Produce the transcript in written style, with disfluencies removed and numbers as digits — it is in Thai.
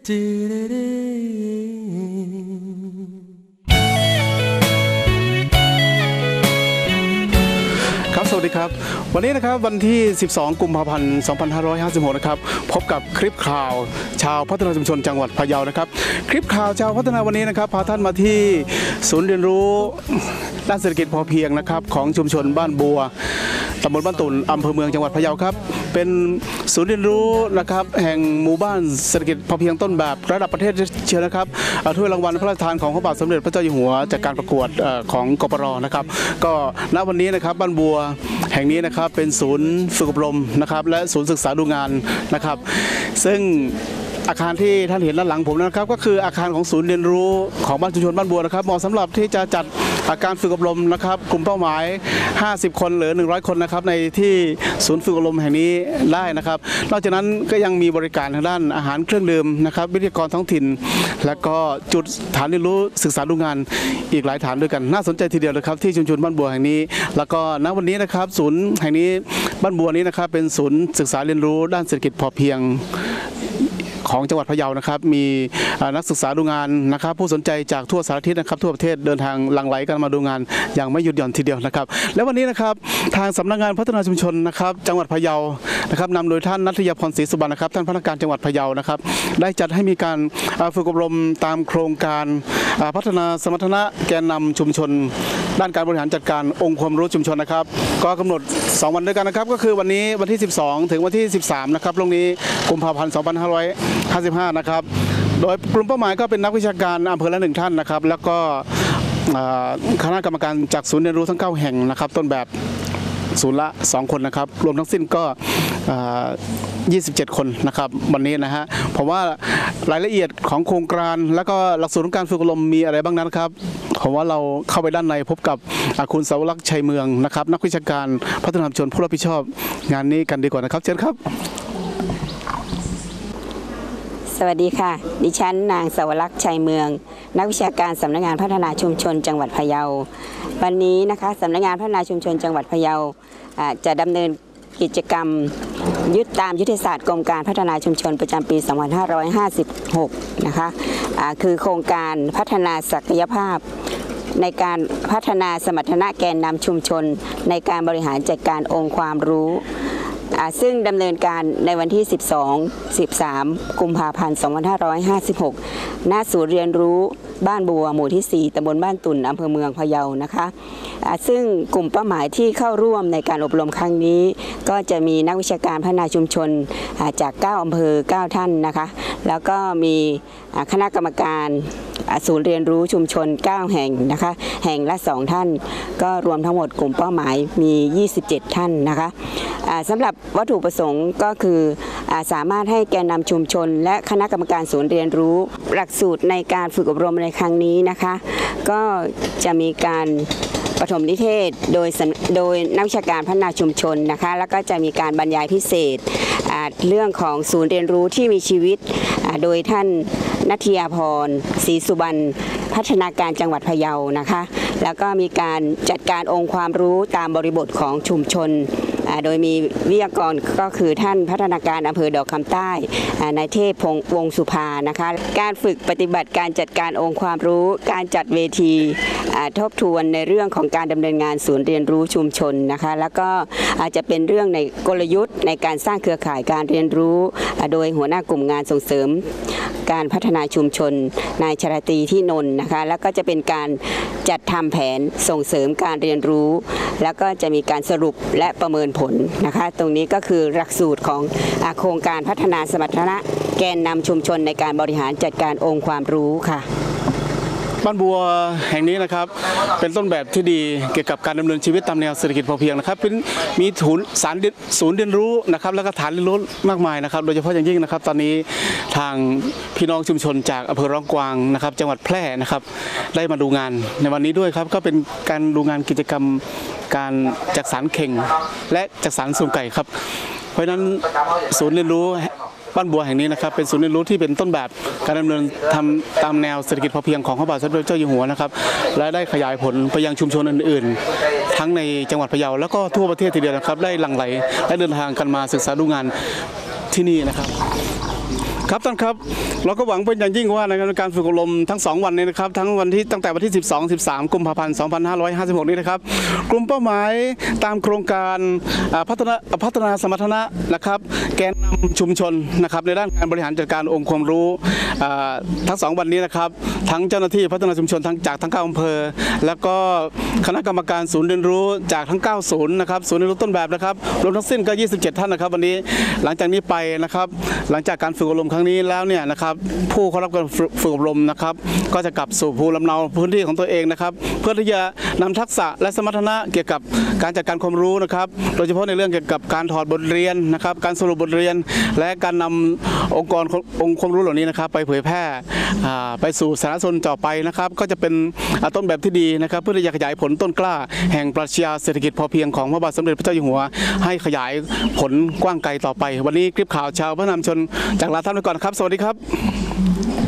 สวัสดีครับวันนี้นะครับวันที่12กุมภาพันธ์2556นะครับพบกับคลิปข่าวชาวพัฒนาชุมชนจังหวัดพะเยานะครับคลิปข่าวชาวพัฒนาวันนี้นะครับพาท่านมาที่ศูนย์เรียนรู้ด้านเศรษฐกิจพอเพียงนะครับของชุมชนบ้านบัวตำบลบ้านตุ่นอำเภอเมืองจังหวัดพะเยาครับเป็นศูนย์เรียนรู้นะครับแห่งหมู่บ้านเศรษฐกิจพอเพียงต้นแบบระดับประเทศเชียวนะครับถ้วยรางวัลพระราชทานของพระบาทสมเด็จพระเจ้าอยู่หัวจากการประกวดของกปรนะครับก็ณวันนี้นะครับบ้านบัวแห่งนี้นะครับเป็นศูนย์ฝึกอบรมนะครับและศูนย์ศึกษาดูงานนะครับซึ่งอาคารที่ท่านเห็นด้านหลังผมนะครับก็คืออาคารของศูนย์เรียนรู้ของบ้านชุมชนบ้านบัวนะครับเหมาะสำหรับที่จะจัดการฝึกอบรมนะครับกลุ่มเป้าหมาย50คนหรือ100คนนะครับในที่ศูนย์ฝึกอบรมแห่งนี้ได้นะครับนอกจากนั้นก็ยังมีบริการทางด้านอาหารเครื่องดื่มนะครับวิทยากรท้องถิ่นและก็จุดฐานเรียนรู้ศึกษาดูงานอีกหลายฐานด้วยกันน่าสนใจทีเดียวเลยครับที่ชุมชนบ้านบัวแห่งนี้แล้วก็ณวันนี้นะครับศูนย์แห่งนี้บ้านบัวนี้นะครับเป็นศูนย์ศึกษาเรียนรู้ด้านเศรษฐกิจพอเพียงของจังหวัดพะเยานะครับมีนักศึกษาดูงานนะครับผู้สนใจจากทั่วสารทิศนะครับทั่วประเทศเดินทางหลั่งไหลกันมาดูงานอย่างไม่หยุดหย่อนทีเดียวนะครับและวันนี้นะครับทางสำนักงานพัฒนาชุมชนนะครับจังหวัดพะเยานะครับนำโดยท่านณัฐยพรศรีสุบรรณนะครับท่านพนักงานจังหวัดพะเยานะครับได้จัดให้มีการฝึกอบรมตามโครงการพัฒนาสมรรถนะแกนนำชุมชนด้านการบริหารจัดการองค์ความรู้ชุมชนนะครับก็กำหนด2วันด้วยกันนะครับก็คือวันนี้วันที่12ถึงวันที่13นะครับตรงนี้กุมภาพันธ์2555นะครับโดยกลุ่มเป้าหมายก็เป็นนักวิชาการอำเภอละ1ท่านนะครับแล้วก็คณะกรรมการจากศูนย์เรียนรู้ทั้ง9แห่งนะครับต้นแบบศูนย์ละ2คนนะครับรวมทั้งสิ้นก็27คนนะครับวันนี้นะฮะผมว่ารายละเอียดของโครงการแล้วก็หลักสูตรการฝึกอบรมมีอะไรบ้างนั้นครับผมว่าเราเข้าไปด้านในพบกับคุณสาวรักษ์ชัยเมืองนะครับนักวิชาการพัฒนาชุมชนผู้รับผิดชอบงานนี้กันดีกว่านะครับเชิญครับสวัสดีค่ะดิฉันนางสาวรักษ์ชัยเมืองนักวิชาการสำนักงานพัฒนาชุมชนจังหวัดพะเยาวันนี้นะคะสำนักงานพัฒนาชุมชนจังหวัดพะเยาจะดำเนินกิจกรรมตามยุทธศาสตร์กรมการพัฒนาชุมชนประจำปี 2556 นะคะคือโครงการพัฒนาศักยภาพในการพัฒนาสมรรถนะแกนนำชุมชนในการบริหารจัดการองค์ความรู้ซึ่งดำเนินการในวันที่ 12-13 กุมภาพันธ์ 2556 ณ ศูนย์เรียนรู้บ้านบัวหมู่ที่ 4 ตำบลบ้านตุ่นอำเภอเมืองพะเยานะคะซึ่งกลุ่มเป้าหมายที่เข้าร่วมในการอบรมครั้งนี้ก็จะมีนักวิชาการพัฒนาชุมชนจาก9อำเภอ9ท่านนะคะแล้วก็มีคณะกรรมการศูนย์เรียนรู้ชุมชน9แห่งนะคะแห่งละ2ท่านก็รวมทั้งหมดกลุ่มเป้าหมายมี27ท่านนะคะสำหรับวัตถุประสงค์ก็คือสามารถให้แกนนำชุมชนและคณะกรรมการศูนย์เรียนรู้หลักสูตรในการฝึกอบรมในครั้งนี้นะคะก็จะมีการปฐมนิเทศโดยนักวิชาการพัฒนาชุมชนนะคะแล้วก็จะมีการบรรยายพิเศษเรื่องของศูนย์เรียนรู้ที่มีชีวิตโดยท่านณัฐยพรศรีสุบรรณพัฒนาการจังหวัดพะเยานะคะแล้วก็มีการจัดการองค์ความรู้ตามบริบทของชุมชนโดยมีวิทยากรก็คือท่านพัฒนาการอำเภอดอกคำใต้นายเทพพงษ์วงสุภานะคะการฝึกปฏิบัติการจัดการองค์ความรู้การจัดเวทีทบทวนในเรื่องของการดำเนินงานศูนย์เรียนรู้ชุมชนนะคะแล้วก็อาจจะเป็นเรื่องในกลยุทธ์ในการสร้างเครือข่ายการเรียนรู้โดยหัวหน้ากลุ่มงานส่งเสริมการพัฒนาชุมชนนายชราตรีที่นนท์นะคะแล้วก็จะเป็นการจัดทำแผนส่งเสริมการเรียนรู้แล้วก็จะมีการสรุปและประเมินผลนะคะตรงนี้ก็คือหลักสูตรของโครงการพัฒนาสมรรถนะแกนนำชุมชนในการบริหารจัดการองค์ความรู้ค่ะบ้านบัวแห่งนี้นะครับเป็นต้นแบบที่ดีเกี่ยวกับการดำเนินชีวิตตามแนวเศรษฐกิจพอเพียงนะครับมีศูนย์เรียนรู้นะครับแล้วก็ฐานเรียนรู้มากมายนะครับโดยเฉพาะอย่างยิ่งนะครับตอนนี้ทางพี่น้องชุมชนจากอำเภอร้องกวางนะครับจังหวัดแพร่นะครับได้มาดูงานในวันนี้ด้วยครับก็เป็นการดูงานกิจกรรมการจักสานเข่งและจักสานสุ่มไก่ครับเพราะฉะนั้นศูนย์เรียนรู้บ้านบัวแห่งนี้นะครับเป็นศูนย์เรียนรู้ที่เป็นต้นแบบการดำเนินทำตามแนวเศรษฐกิจพอเพียงของพระบาทสมเด็จพระเจ้าอยู่หัวนะครับและได้ขยายผลไปยังชุมชนอื่นๆทั้งในจังหวัดพะเยาแล้วก็ทั่วประเทศทีเดียวนะครับได้หลั่งไหลและเดินทางกันมาศึกษาดูงานที่นี่นะครับครับท่านครับเราก็หวังเป็นอย่างยิ่งว่าในการฝึกอบรมทั้ง2วันนี้นะครับทั้งวันที่ตั้งแต่วันที่12-13กุมภาพันธ์2556นี้นะครับกลุ่มเป้าหมายตามโครงการพัฒนาสมรรถนะนะครับแกนนำชุมชนนะครับในด้านการบริหารจัดการองค์ความรู้ทั้ง2วันนี้นะครับทั้งเจ้าหน้าที่พัฒนาชุมชนจากทั้ง9อำเภอแล้วก็คณะกรรมการศูนย์เรียนรู้จากทั้ง9ศูนย์นะครับศูนย์เรียนรู้ต้นแบบนะครับรวมทั้งสิ้นก็27ท่านนะครับวันนี้หลังจากนี้ไปนะครับหลังจากการฝึกอบรมครั้งนี้แล้วเนี่ยนะครับผู้เข้ารับการฝึกอบรมนะครับก็จะกลับสู่ภูมิลำเนาพื้นที่ของตัวเองนะครับเพื่อที่จะนำทักษะและสมรรถนะเกี่ยวกับการจัดการความรู้นะครับโดยเฉพาะในเรื่องเกี่ยวกับการถอดบทเรียนนะครับการสรุปบทเรียนและการนำองค์ความรู้เหล่านี้นะครับไปเผยแพร่ไปสู่สาธารณชนต่อไปนะครับก็จะเป็นต้นแบบที่ดีนะครับเพื่อที่จะขยายผลต้นกล้าแห่งปรัชญาเศรษฐกิจพอเพียงของพระบาทสมเด็จพระเจ้าอยู่หัวให้ขยายผลกว้างไกลต่อไปวันนี้คลิปข่าวชาวพัฒนาชุมชนจากลาท่านไปก่อนครับสวัสดีครับ